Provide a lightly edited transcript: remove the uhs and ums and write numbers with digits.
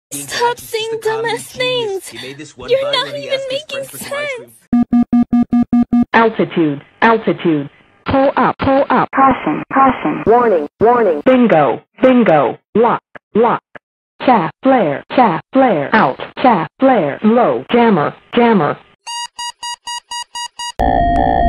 Stop saying dumbass things! You're not even making sense! Altitude, altitude. Pull up, pull up. Caution, caution. Warning, warning. Bingo, bingo. Lock, lock. Chaff flare, out. Chaff flare, low. Jammer, jammer.